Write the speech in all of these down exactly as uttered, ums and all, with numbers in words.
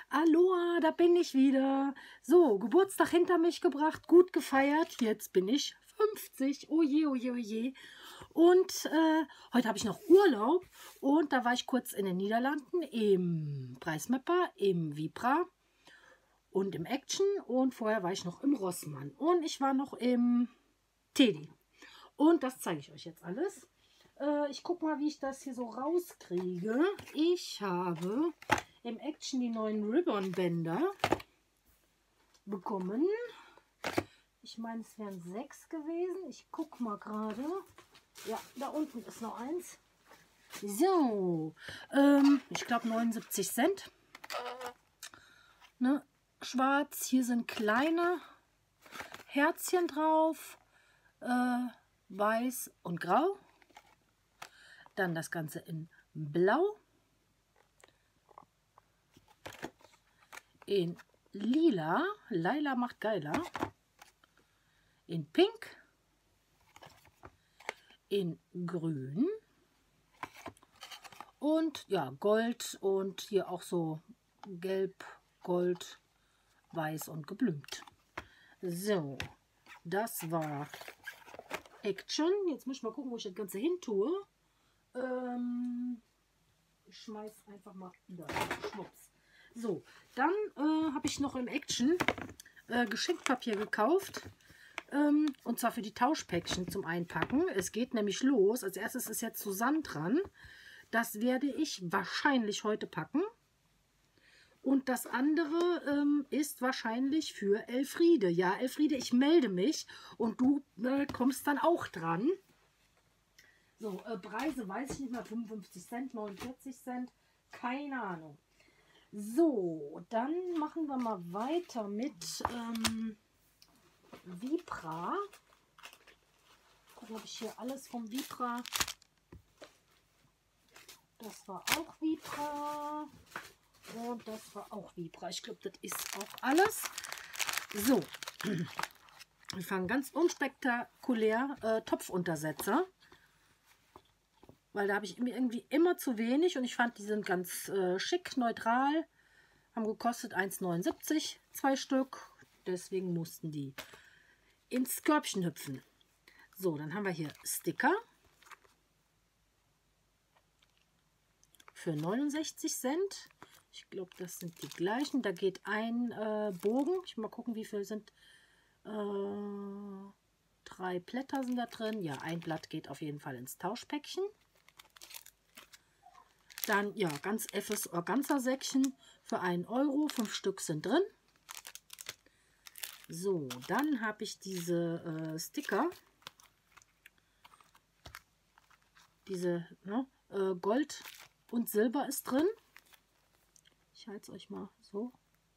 Aloha, da bin ich wieder. So, Geburtstag hinter mich gebracht, gut gefeiert. Jetzt bin ich fünfzig. Oje, oje, oje. Und äh, heute habe ich noch Urlaub. Und da war ich kurz in den Niederlanden im Preismapper, im Vipra und im Action. Und vorher war ich noch im Rossmann. Und ich war noch im Teddy. Und das zeige ich euch jetzt alles. Äh, ich gucke mal, wie ich das hier so rauskriege. Ich habe im Action die neuen Ribbon-Bänder bekommen. Ich meine, es wären sechs gewesen. Ich gucke mal gerade. Ja, da unten ist noch eins. So, ähm, ich glaube neunundsiebzig Cent. Ne? Schwarz, hier sind kleine Herzchen drauf. Äh, weiß und grau. Dann das Ganze in blau. In lila, Laila macht geiler, in pink, in grün und ja, Gold und hier auch so gelb, gold, weiß und geblümt. So, das war Action. Jetzt muss ich mal gucken, wo ich das Ganze hin tue. Ähm, ich schmeiß einfach mal da, schwupps. So, dann äh, habe ich noch im Action äh, Geschenkpapier gekauft. Ähm, und zwar für die Tauschpäckchen zum Einpacken. Es geht nämlich los. Als erstes ist jetzt Susanne dran. Das werde ich wahrscheinlich heute packen. Und das andere ähm, ist wahrscheinlich für Elfriede. Ja, Elfriede, ich melde mich und du äh, kommst dann auch dran. So, äh, Preise weiß ich nicht mehr. fünfundfünfzig Cent, neunundvierzig Cent. Keine Ahnung. So, dann machen wir mal weiter mit ähm, Vipra. Gucken, ob ich hier alles vom Vipra. Das war auch Vipra. Und das war auch Vipra. Ich glaube, das ist auch alles. So, wir fangen ganz unspektakulär äh, Topfuntersetzer. Weil da habe ich irgendwie immer zu wenig und ich fand, die sind ganz äh, schick, neutral. Haben gekostet eins neunundsiebzig, zwei Stück. Deswegen mussten die ins Körbchen hüpfen. So, dann haben wir hier Sticker für neunundsechzig Cent. Ich glaube, das sind die gleichen. Da geht ein äh, Bogen. Ich will mal gucken, wie viel sind. Äh, drei Blätter sind da drin. Ja, ein Blatt geht auf jeden Fall ins Tauschpäckchen. Dann, ja, ganz effes Organza-Säckchen für einen Euro. Fünf Stück sind drin. So, dann habe ich diese äh, Sticker. Diese ne, äh, Gold und Silber ist drin. Ich halte es euch mal so.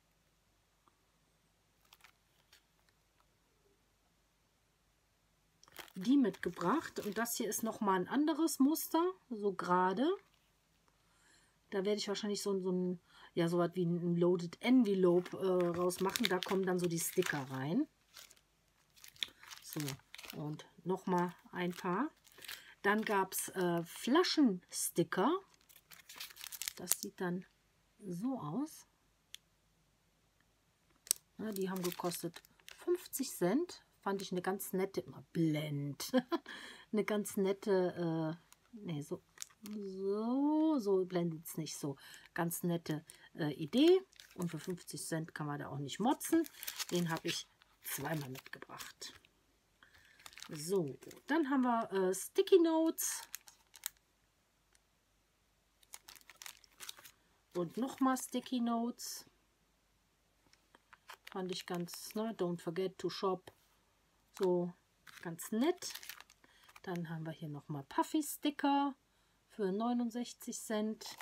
Die mitgebracht. Und das hier ist nochmal ein anderes Muster. So gerade. Da werde ich wahrscheinlich so, so ein, ja, so was wie ein Loaded Envelope äh, rausmachen. Da kommen dann so die Sticker rein. So, und nochmal ein paar. Dann gab es äh, Flaschensticker. Das sieht dann so aus. Ja, die haben gekostet fünfzig Cent. Fand ich eine ganz nette, immer Blend. Eine ganz nette, äh, nee, so. So, so blendet es nicht so. Ganz nette äh, Idee. Und für fünfzig Cent kann man da auch nicht motzen. Den habe ich zweimal mitgebracht. So, dann haben wir äh, Sticky Notes. Und nochmal Sticky Notes. Fand ich ganz, ne? Don't forget to shop. So, ganz nett. Dann haben wir hier nochmal Puffy Sticker. Für neunundsechzig Cent.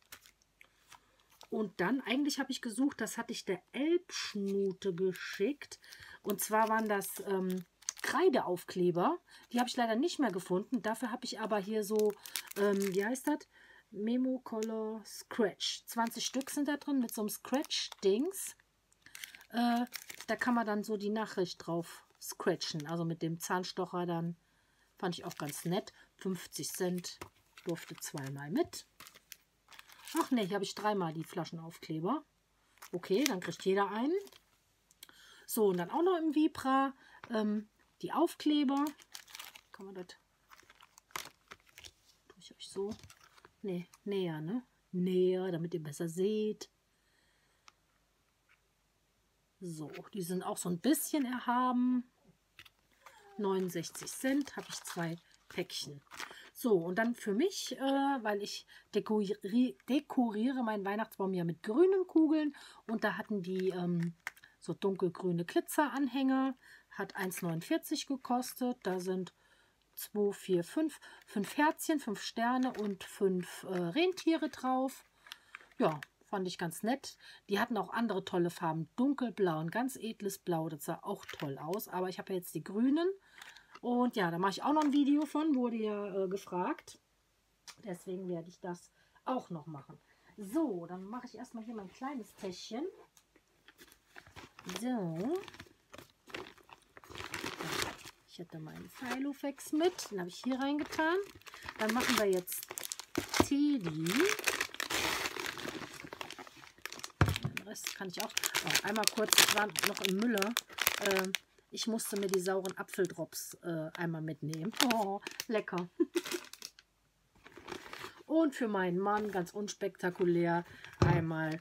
Und dann, eigentlich habe ich gesucht, das hatte ich der Elbschnute geschickt. Und zwar waren das ähm, Kreideaufkleber. Die habe ich leider nicht mehr gefunden. Dafür habe ich aber hier so, ähm, wie heißt das? Memo Color Scratch. zwanzig Stück sind da drin mit so einem Scratch-Dings. Äh, da kann man dann so die Nachricht drauf scratchen. Also mit dem Zahnstocher dann. Fand ich auch ganz nett. fünfzig Cent. Durfte zweimal mit. Ach ne, hier habe ich dreimal die Flaschenaufkleber. Okay, dann kriegt jeder einen. So, und dann auch noch im Vibra ähm, die Aufkleber. Kann man das... Tue ich euch so... Nee, näher, ne? Näher, damit ihr besser seht. So, die sind auch so ein bisschen erhaben. neunundsechzig Cent habe ich zwei Päckchen. So, und dann für mich, äh, weil ich dekoriere, dekoriere meinen Weihnachtsbaum ja mit grünen Kugeln. Und da hatten die ähm, so dunkelgrüne Glitzeranhänger. Hat eins neunundvierzig gekostet. Da sind zwei, vier, fünf, fünf Herzchen, fünf Sterne und fünf äh, Rentiere drauf. Ja, fand ich ganz nett. Die hatten auch andere tolle Farben. Dunkelblau, ein ganz edles Blau. Das sah auch toll aus. Aber ich habe ja jetzt die grünen. Und ja, da mache ich auch noch ein Video von. Wurde ja äh, gefragt. Deswegen werde ich das auch noch machen. So, dann mache ich erstmal hier mein kleines Täschchen. So. Ich hätte meinen Filofax mit. Den habe ich hier reingetan. Dann machen wir jetzt Teddy. Den Rest kann ich auch. Oh, einmal kurz, ich war noch im Müller. Äh, ich musste mir die sauren Apfeldrops äh, einmal mitnehmen. Oh, lecker. Und für meinen Mann, ganz unspektakulär, einmal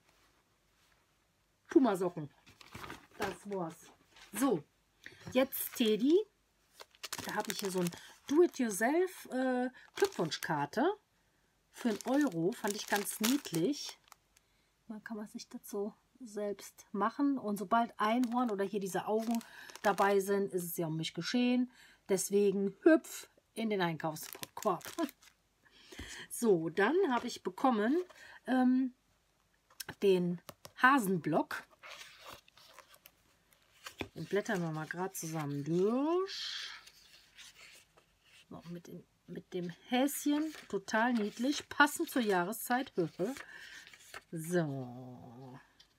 Pumasocken. Das war's. So, jetzt Teddy. Da habe ich hier so ein Do-it-yourself äh, Glückwunschkarte. Für einen Euro. Fand ich ganz niedlich. Man kann man sich das so selbst machen. Und sobald Einhorn oder hier diese Augen dabei sind, ist es ja um mich geschehen. Deswegen hüpf in den Einkaufskorb. So, dann habe ich bekommen ähm, den Hasenblock. Den blättern wir mal gerade zusammen durch. So, mit, den, mit dem Häschen. Total niedlich. Passend zur Jahreszeit. So.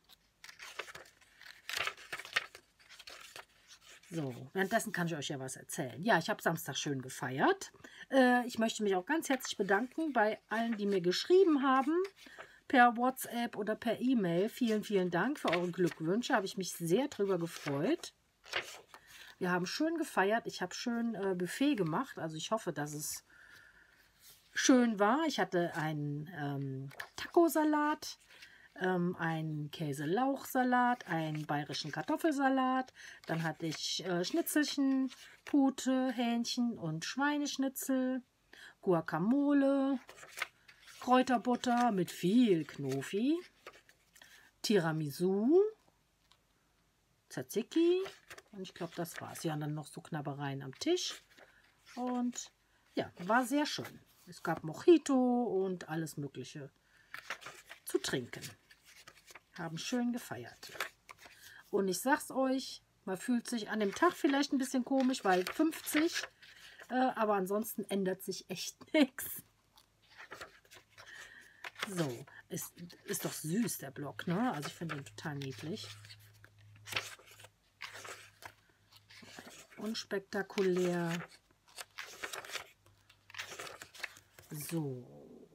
So, währenddessen kann ich euch ja was erzählen. Ja, ich habe Samstag schön gefeiert. Äh, ich möchte mich auch ganz herzlich bedanken bei allen, die mir geschrieben haben. Per WhatsApp oder per E-Mail. Vielen, vielen Dank für eure Glückwünsche. Habe ich mich sehr drüber gefreut. Wir haben schön gefeiert. Ich habe schön äh, Buffet gemacht. Also ich hoffe, dass es schön war. Ich hatte einen ähm, Tacosalat, ähm, einen Käse-Lauchsalat, einen bayerischen Kartoffelsalat. Dann hatte ich äh, Schnitzelchen, Pute, Hähnchen und Schweineschnitzel, Guacamole, Kräuterbutter mit viel Knofi, Tiramisu, Tzatziki und ich glaube, das war's. Ja, und dann noch so Knabbereien am Tisch. Und ja, war sehr schön. Es gab Mojito und alles Mögliche zu trinken. Haben schön gefeiert. Und ich sag's euch, man fühlt sich an dem Tag vielleicht ein bisschen komisch, weil fünfzig, äh, aber ansonsten ändert sich echt nichts. So, ist, ist doch süß, der Block, ne? Also ich finde ihn total niedlich. Unspektakulär. So.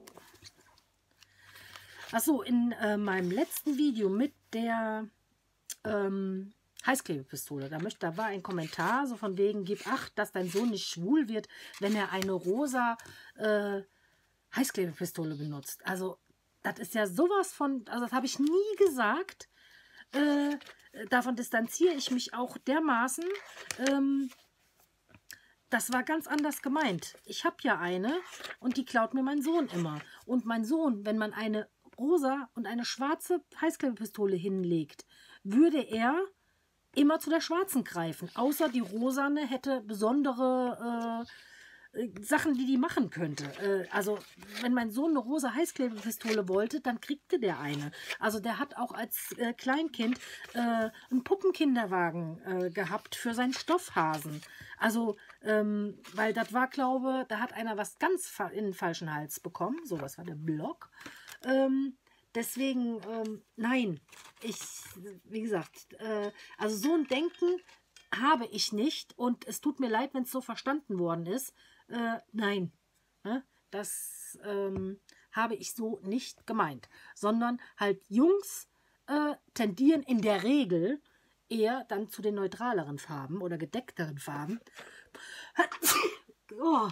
Achso, in äh, meinem letzten Video mit der ähm, Heißklebepistole, da, möchte, da war ein Kommentar, so von wegen, gib acht, dass dein Sohn nicht schwul wird, wenn er eine rosa äh, Heißklebepistole benutzt. Also, das ist ja sowas von, also das habe ich nie gesagt. Äh, davon distanziere ich mich auch dermaßen. Ähm, das war ganz anders gemeint. Ich habe ja eine und die klaut mir mein Sohn immer. Und mein Sohn, wenn man eine rosa und eine schwarze Heißklebepistole hinlegt, würde er immer zu der schwarzen greifen. Außer die rosane hätte besondere äh, Sachen, die die machen könnte. Äh, also, wenn mein Sohn eine rosa Heißklebepistole wollte, dann kriegte der eine. Also, der hat auch als äh, Kleinkind äh, einen Puppenkinderwagen äh, gehabt für seinen Stoffhasen. Also, ähm, weil das war, glaube, da hat einer was ganz in den falschen Hals bekommen. So, was war der Block. Ähm, deswegen, ähm, nein, ich, wie gesagt, äh, also so ein Denken habe ich nicht und es tut mir leid, wenn es so verstanden worden ist. Äh, nein, ne? Das ähm, habe ich so nicht gemeint, sondern halt Jungs äh, tendieren in der Regel eher dann zu den neutraleren Farben oder gedeckteren Farben. Oh.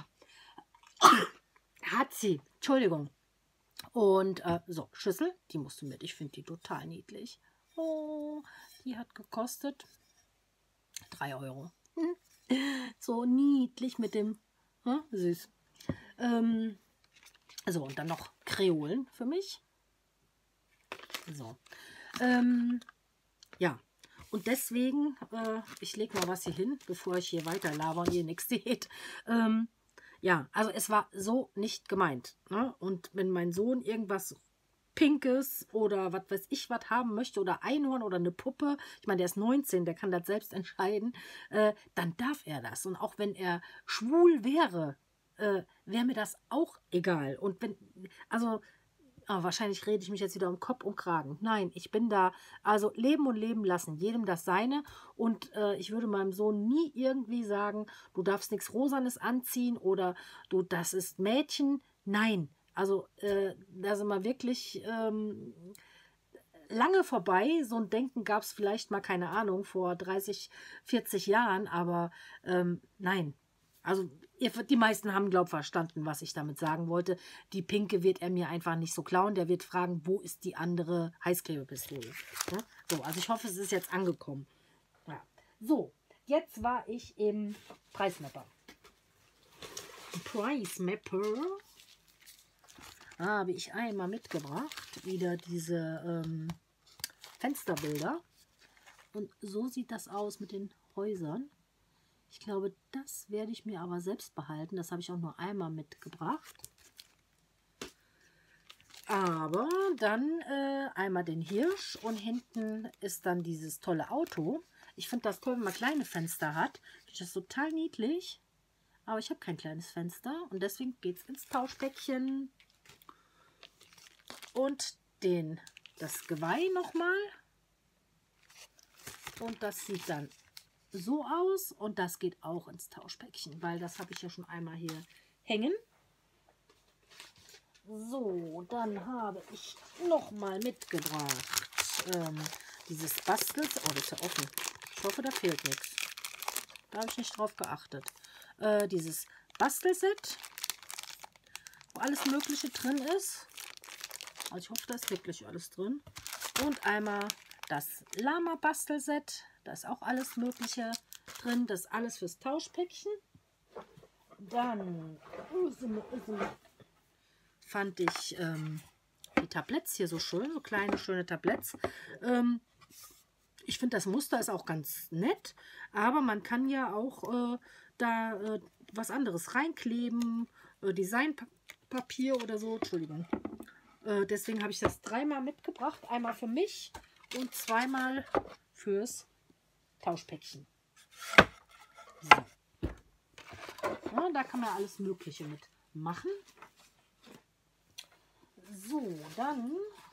Hat sie. Entschuldigung. Und äh, so, Schüssel, die musst du mit. Ich finde die total niedlich. Oh, die hat gekostet drei Euro. Hm. So niedlich mit dem, hm, süß. Ähm, so, und dann noch Kreolen für mich. So. Ähm, ja. Und deswegen, äh, ich lege mal was hier hin, bevor ich hier weiter laber und ihr nichts seht. Ähm, ja, also es war so nicht gemeint. Ne? Und wenn mein Sohn irgendwas Pinkes oder was weiß ich was haben möchte oder Einhorn oder eine Puppe, ich meine, der ist neunzehn, der kann das selbst entscheiden, äh, dann darf er das. Und auch wenn er schwul wäre, äh, wäre mir das auch egal. Und wenn, also... Oh, wahrscheinlich rede ich mich jetzt wieder um Kopf und Kragen. Nein, ich bin da, also leben und leben lassen, jedem das Seine. Und äh, ich würde meinem Sohn nie irgendwie sagen, du darfst nichts Rosanes anziehen oder du, das ist Mädchen. Nein, also äh, da sind wir wirklich ähm, lange vorbei. So ein Denken gab es vielleicht mal, keine Ahnung, vor dreißig, vierzig Jahren, aber ähm, nein. Also die meisten haben, glaube ich, verstanden, was ich damit sagen wollte. Die Pinke wird er mir einfach nicht so klauen. Der wird fragen, wo ist die andere Heißklebepistole? Ja? So, also ich hoffe, es ist jetzt angekommen. Ja. So, jetzt war ich im Preismapper. Preismapper habe ich einmal mitgebracht. Wieder diese ähm, Fensterbilder. Und so sieht das aus mit den Häusern. Ich glaube, das werde ich mir aber selbst behalten. Das habe ich auch nur einmal mitgebracht. Aber dann äh, einmal den Hirsch und hinten ist dann dieses tolle Auto. Ich finde das toll, wenn man kleine Fenster hat. Finde ich das total niedlich. Aber ich habe kein kleines Fenster und deswegen geht es ins Tauschpäckchen. Und den, das Geweih nochmal. Und das sieht dann so aus und das geht auch ins Tauschpäckchen, weil das habe ich ja schon einmal hier hängen. So, dann habe ich noch mal mitgebracht ähm, dieses Bastels. Oh, das ist ja offen. Ich hoffe, da fehlt nichts. Da habe ich nicht drauf geachtet. Äh, dieses Bastelset, wo alles Mögliche drin ist. Also ich hoffe, da ist wirklich alles drin. Und einmal das Lama-Bastelset. Da ist auch alles Mögliche drin. Das ist alles fürs Tauschpäckchen. Dann fand ich ähm, die Tabletts hier so schön. So kleine, schöne Tabletts. Ähm, ich finde, das Muster ist auch ganz nett. Aber man kann ja auch äh, da äh, was anderes reinkleben. Äh, Designpapier oder so. Entschuldigung. Äh, deswegen habe ich das dreimal mitgebracht. Einmal für mich und zweimal fürs Tauschpäckchen. So. Ja, da kann man alles Mögliche mit machen. So, dann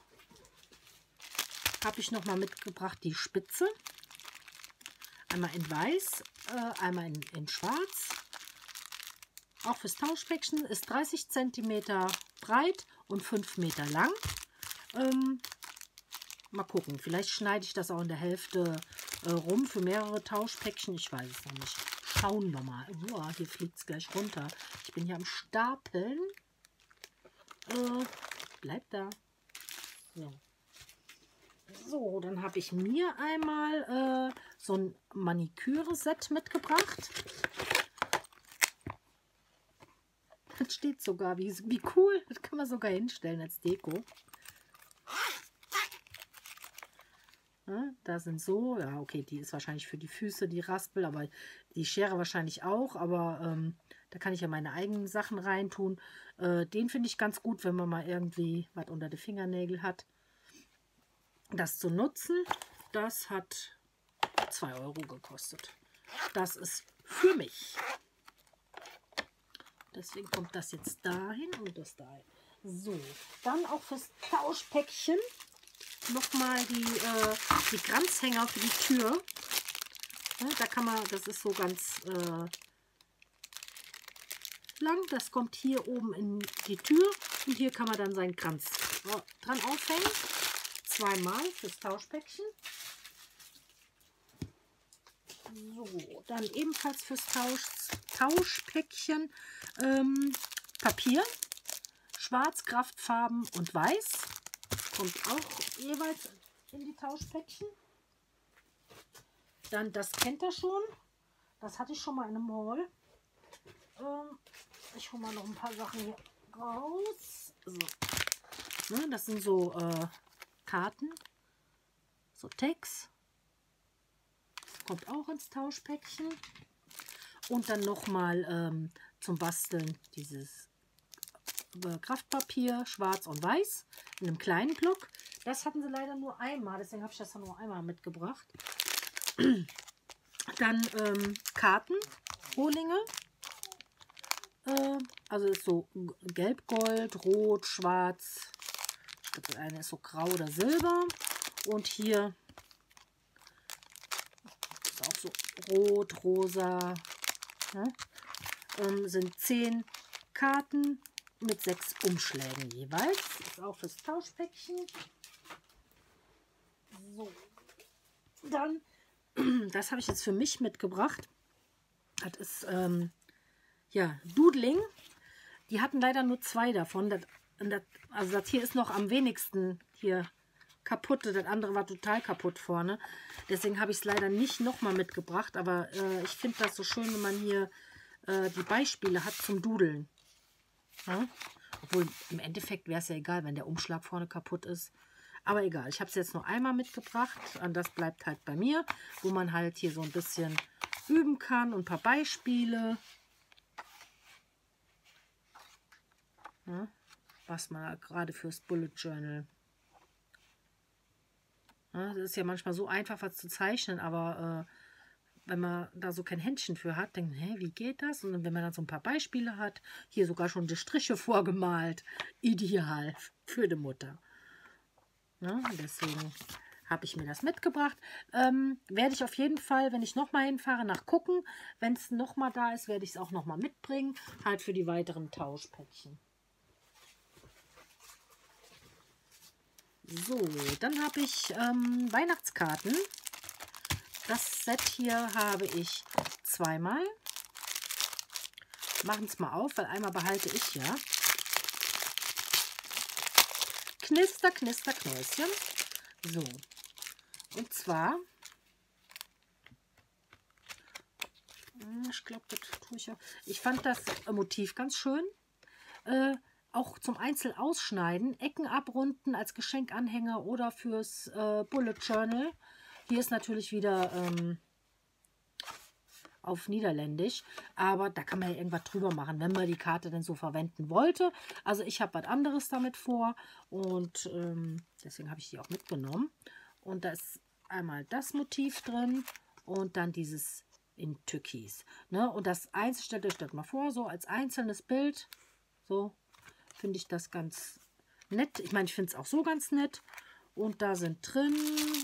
habe ich noch mal mitgebracht die Spitze. Einmal in weiß, äh, einmal in, in schwarz. Auch fürs Tauschpäckchen ist dreißig Zentimeter breit und fünf Meter lang. Ähm, mal gucken, vielleicht schneide ich das auch in der Hälfte äh, rum für mehrere Tauschpäckchen. Ich weiß es noch nicht. Schauen wir mal. Uah, hier fliegt es gleich runter. Ich bin hier am Stapeln. Äh, bleibt da. So. So, dann habe ich mir einmal äh, so ein Maniküre-Set mitgebracht. Das steht sogar, wie, wie cool. Das kann man sogar hinstellen als Deko. Ja, da sind so, ja okay, die ist wahrscheinlich für die Füße, die Raspel, aber die Schere wahrscheinlich auch. Aber ähm, da kann ich ja meine eigenen Sachen reintun. Äh, den finde ich ganz gut, wenn man mal irgendwie was unter die Fingernägel hat. Das zu nutzen, das hat zwei Euro gekostet. Das ist für mich. Deswegen kommt das jetzt dahin und das dahin. So, dann auch fürs Tauschpäckchen nochmal die, äh, die Kranzhänger für die Tür. Ja, da kann man, das ist so ganz äh, lang. Das kommt hier oben in die Tür und hier kann man dann seinen Kranz dran aufhängen. zweimal fürs Tauschpäckchen. So, dann ebenfalls fürs Tausch, Tauschpäckchen ähm, Papier, schwarz, Kraftfarben und weiß. Kommt auch jeweils in die Tauschpäckchen. Dann, das kennt ihr schon. Das hatte ich schon mal in einem Haul. Ähm, ich hole mal noch ein paar Sachen hier raus. So. Ne, das sind so äh, Karten. So Tags. Kommt auch ins Tauschpäckchen. Und dann nochmal ähm, zum Basteln dieses äh, Kraftpapier, schwarz und weiß, in einem kleinen Block. Das hatten sie leider nur einmal, deswegen habe ich das nur einmal mitgebracht. Dann ähm, Karten, Rohlinge. Äh, also ist so gelb, gold, rot, schwarz. Ich glaube, das eine ist so grau oder silber. Und hier auch so rot, rosa, ne? ähm, sind zehn Karten mit sechs Umschlägen jeweils. Das ist auch fürs Tauschpäckchen. So. Dann, das habe ich jetzt für mich mitgebracht. Das ist, ähm, ja, Doodling. Die hatten leider nur zwei davon. Das, das, also das hier ist noch am wenigsten hier kaputt. Das andere war total kaputt vorne. Deswegen habe ich es leider nicht nochmal mitgebracht. Aber äh, ich finde das so schön, wenn man hier äh, die Beispiele hat zum Dudeln. Ja? Obwohl im Endeffekt wäre es ja egal, wenn der Umschlag vorne kaputt ist. Aber egal, ich habe es jetzt nur einmal mitgebracht. Und das bleibt halt bei mir, wo man halt hier so ein bisschen üben kann und ein paar Beispiele. Ja? Was man gerade fürs Bullet Journal. Ja, das ist ja manchmal so einfach, was zu zeichnen, aber äh, wenn man da so kein Händchen für hat, denkt man, hä, wie geht das? Und wenn man dann so ein paar Beispiele hat, hier sogar schon die Striche vorgemalt, ideal für die Mutter. Ja, deswegen habe ich mir das mitgebracht. Ähm, werde ich auf jeden Fall, wenn ich nochmal hinfahre, nachgucken. Wenn es nochmal da ist, werde ich es auch nochmal mitbringen, halt für die weiteren Tauschpäckchen. So, dann habe ich ähm, Weihnachtskarten. Das Set hier habe ich zweimal. Machen es mal auf, weil einmal behalte ich ja. Knister, Knister, Knäuschen. So, und zwar, ich glaube, das tue ich ja. Ich fand das Motiv ganz schön. Äh, Auch zum Einzel ausschneiden, Ecken abrunden als Geschenkanhänger oder fürs äh, Bullet Journal. Hier ist natürlich wieder ähm, auf Niederländisch, aber da kann man ja irgendwas drüber machen, wenn man die Karte denn so verwenden wollte. Also ich habe was anderes damit vor und ähm, deswegen habe ich die auch mitgenommen. Und da ist einmal das Motiv drin und dann dieses in Türkis. Ne? Und das Einzel, stellt euch das mal vor, so als einzelnes Bild, so. Finde ich das ganz nett. Ich meine, ich finde es auch so ganz nett. Und da sind drin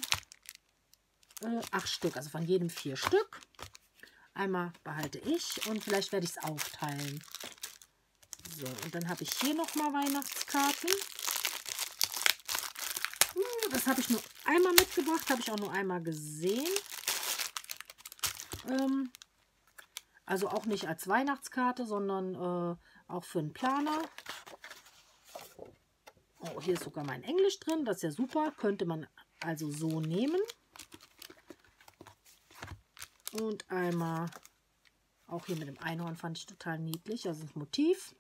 äh, acht Stück, also von jedem vier Stück. Einmal behalte ich und vielleicht werde ich es aufteilen. So, und dann habe ich hier nochmal Weihnachtskarten. Das habe ich nur einmal mitgebracht, habe ich auch nur einmal gesehen. Ähm, also auch nicht als Weihnachtskarte, sondern äh, auch für einen Planer. Oh, hier ist sogar mein Englisch drin, das ist ja super, könnte man also so nehmen. Und einmal, auch hier mit dem Einhorn fand ich total niedlich, also das Motiv.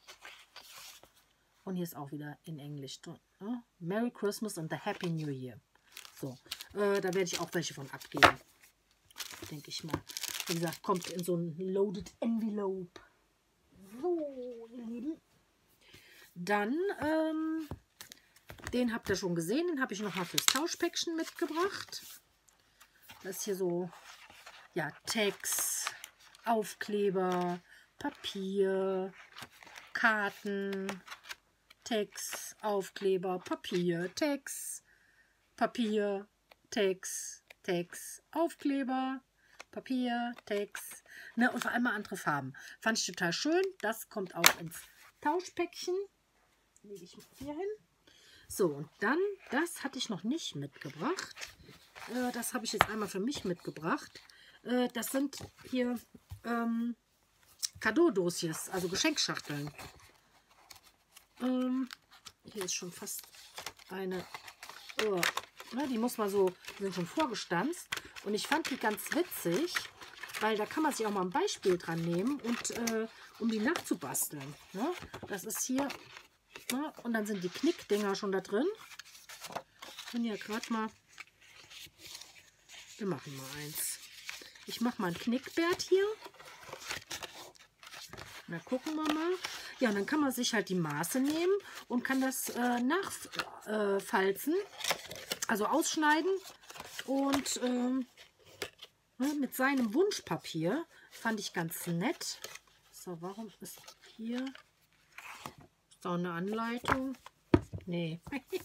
Und hier ist auch wieder in Englisch drin. Ne? Merry Christmas and the Happy New Year. So, äh, da werde ich auch welche von abgeben, denke ich mal. Wie gesagt, kommt in so ein Loaded Envelope. So, ihr Lieben. Dann, ähm, den habt ihr schon gesehen, den habe ich noch mal fürs Tauschpäckchen mitgebracht. Das ist hier so, ja, Tags, Aufkleber, Papier, Karten, Tags, Aufkleber, Papier, Tags, Papier, Tags, Tags, Aufkleber, Papier, Tags, ne, und vor allem mal andere Farben. Fand ich total schön. Das kommt auch ins Tauschpäckchen. Lege ich mal hier hin. So, und dann, das hatte ich noch nicht mitgebracht. Äh, das habe ich jetzt einmal für mich mitgebracht. Äh, das sind hier ähm, Cadeau-Dossiers, also Geschenkschachteln. Ähm, hier ist schon fast eine, oh, ne, die muss man so, die sind schon vorgestanzt. Und ich fand die ganz witzig, weil da kann man sich auch mal ein Beispiel dran nehmen, und äh, um die nachzubasteln. Ne? Das ist hier, ne? Und dann sind die Knickdinger schon da drin. Ich bin ja gerade mal, wir machen mal eins. Ich mache mal ein Knickbert hier. Na, gucken wir mal. Ja, und dann kann man sich halt die Maße nehmen und kann das äh, nachfalzen, äh, also ausschneiden. Und ähm, ne, mit seinem Wunschpapier fand ich ganz nett. So, warum ist hier ist da eine Anleitung? Nee.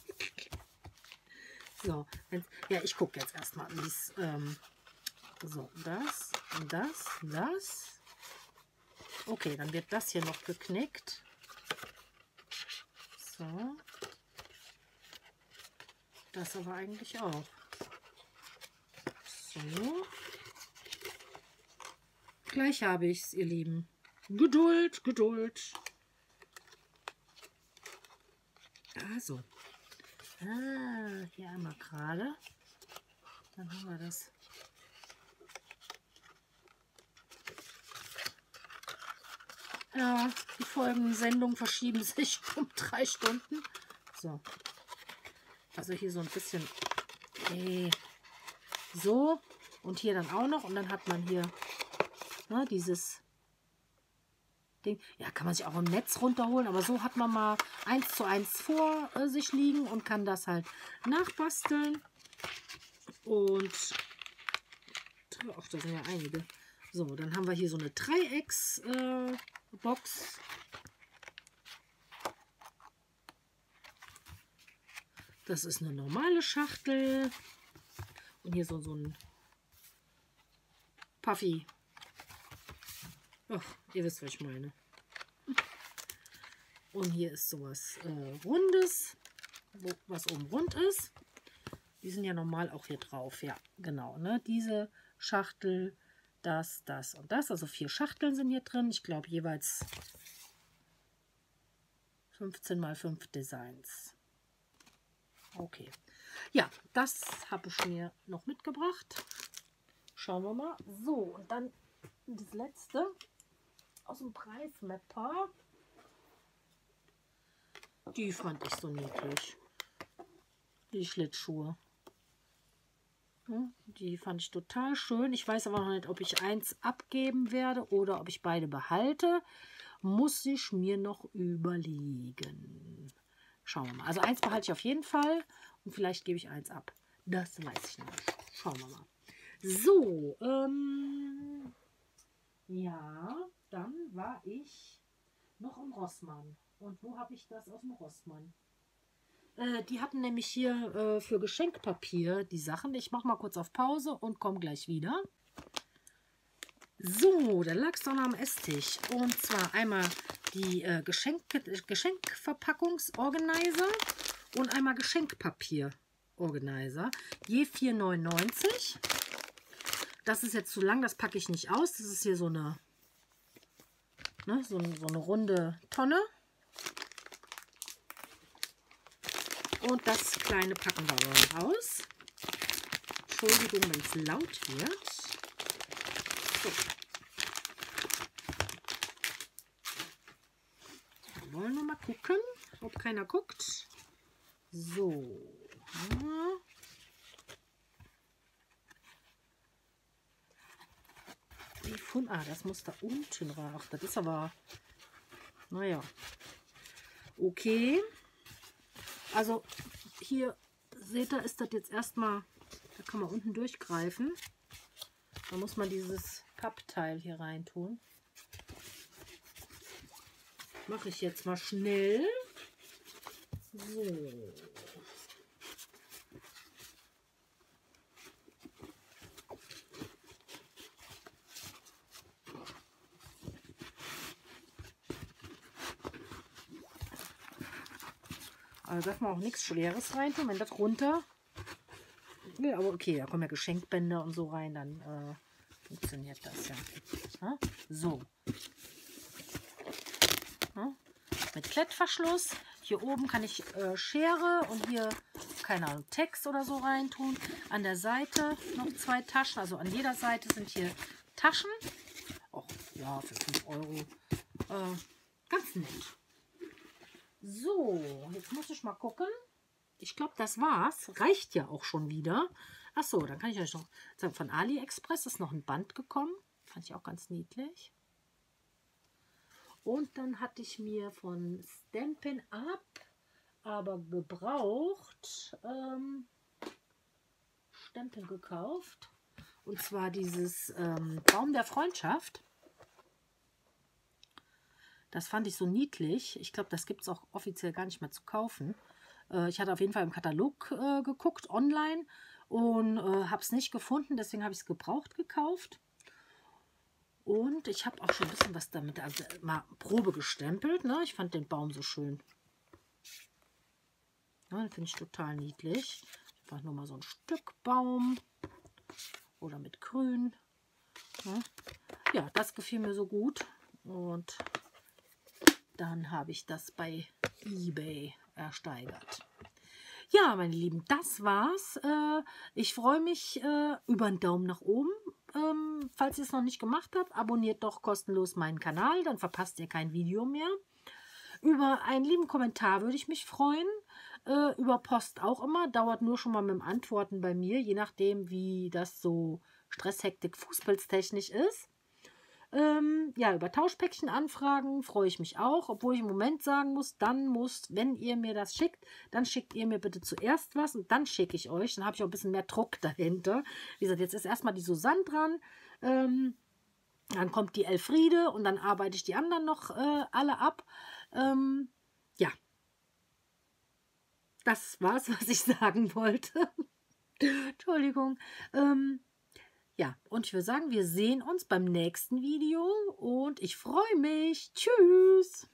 So, jetzt, ja, ich gucke jetzt erstmal, wie es ähm, so, das, das, das. Okay, dann wird das hier noch geknickt. So. Das aber eigentlich auch. So. Gleich habe ich es, ihr Lieben. Geduld, Geduld. Also. Ah, hier einmal gerade. Dann haben wir das. Ja, die folgenden Sendungen verschieben sich um drei Stunden. So. Also hier so ein bisschen. Okay. So. Und hier dann auch noch. Und dann hat man hier, ne, dieses Ding. Ja, kann man sich auch im Netz runterholen. Aber so hat man mal eins zu eins vor äh, sich liegen und kann das halt nachbasteln. Und ach, da sind ja einige. So, dann haben wir hier so eine Dreiecks-Box. Äh, das ist eine normale Schachtel. Und hier so, so ein Puffy. Ach, ihr wisst, was ich meine. Und hier ist sowas äh, Rundes, wo, was oben rund ist. Die sind ja normal auch hier drauf. Ja, genau. Ne? Diese Schachtel, das, das und das. Also vier Schachteln sind hier drin. Ich glaube jeweils fünfzehn mal fünf Designs. Okay. Ja, das habe ich mir noch mitgebracht. Schauen wir mal. So, und dann das letzte aus dem Preismapper. Die fand ich so niedlich. Die Schlittschuhe. Die fand ich total schön. Ich weiß aber noch nicht, ob ich eins abgeben werde oder ob ich beide behalte. Muss ich mir noch überlegen. Schauen wir mal. Also eins behalte ich auf jeden Fall und vielleicht gebe ich eins ab. Das weiß ich noch nicht. Schauen wir mal. So, ähm, ja, dann war ich noch im Rossmann. Und wo habe ich das aus dem Rossmann? Äh, die hatten nämlich hier äh, für Geschenkpapier die Sachen. Ich mache mal kurz auf Pause und komme gleich wieder. So, da lag es doch noch am Esstisch. Und zwar einmal die äh, Geschenk Geschenkverpackungsorganizer und einmal Geschenkpapier-Organizer. Je vier neunundneunzig. Das ist jetzt zu lang, das packe ich nicht aus. Das ist hier so eine, ne, so, so eine runde Tonne. Und das kleine packen wir raus. Entschuldigung, wenn es laut wird. So. Dann wollen wir mal gucken, ob keiner guckt. So. Ja. Von, ah, das muss da unten rein. Ach, das ist aber, naja. Okay. Also hier, seht ihr, ist das jetzt erstmal, da kann man unten durchgreifen. Da muss man dieses Pappteil hier rein tun. Mache ich jetzt mal schnell. So. Also darf man auch nichts Schweres rein tun, wenn das runter... Ja, aber okay, da kommen ja Geschenkbänder und so rein, dann äh, funktioniert das ja. Ja? So. Ja? Mit Klettverschluss. Hier oben kann ich äh, Schere und hier, keine Ahnung, Text oder so reintun. An der Seite noch zwei Taschen. Also an jeder Seite sind hier Taschen. Och, ja, für fünf Euro. Äh, ganz nett. So, jetzt muss ich mal gucken. Ich glaube, das war's. Reicht ja auch schon wieder. Achso, dann kann ich euch noch sagen, von AliExpress ist noch ein Band gekommen. Fand ich auch ganz niedlich. Und dann hatte ich mir von Stampin' Up, aber gebraucht, ähm, Stempel gekauft. Und zwar dieses ähm, Baum der Freundschaft. Das fand ich so niedlich. Ich glaube, das gibt es auch offiziell gar nicht mehr zu kaufen. Äh, ich hatte auf jeden Fall im Katalog äh, geguckt, online. Und äh, habe es nicht gefunden. Deswegen habe ich es gebraucht gekauft. Und ich habe auch schon ein bisschen was damit, also mal Probe gestempelt. Ne? Ich fand den Baum so schön. Ja, den finde ich total niedlich. Einfach nur mal so ein Stück Baum. Oder mit Grün. Ja, ja, das gefiel mir so gut. Und dann habe ich das bei eBay ersteigert. Ja, meine Lieben, das war's. Äh, ich freue mich äh, über einen Daumen nach oben. Ähm, falls ihr es noch nicht gemacht habt, abonniert doch kostenlos meinen Kanal, dann verpasst ihr kein Video mehr. Über einen lieben Kommentar würde ich mich freuen. Äh, über Post auch immer. Dauert nur schon mal mit dem Antworten bei mir, je nachdem, wie das so Stresshektik fußballstechnisch ist. Ähm, ja, über Tauschpäckchen anfragen freue ich mich auch, obwohl ich im Moment sagen muss, dann muss, wenn ihr mir das schickt, dann schickt ihr mir bitte zuerst was und dann schicke ich euch. Dann habe ich auch ein bisschen mehr Druck dahinter. Wie gesagt, jetzt ist erstmal die Susanne dran, ähm, dann kommt die Elfriede und dann arbeite ich die anderen noch äh, alle ab. Ähm, ja, das war's, was ich sagen wollte. Entschuldigung. Ähm, Ja, und ich würde sagen, wir sehen uns beim nächsten Video und ich freue mich. Tschüss!